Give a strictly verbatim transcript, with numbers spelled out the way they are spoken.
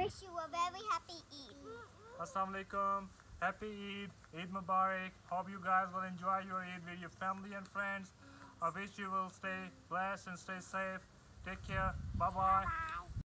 wish you a very happy Eid. Assalamu alaikum. Happy Eid. Eid Mubarak. Hope you guys will enjoy your Eid with your family and friends. I wish you will stay blessed and stay safe. Take care. Bye-bye.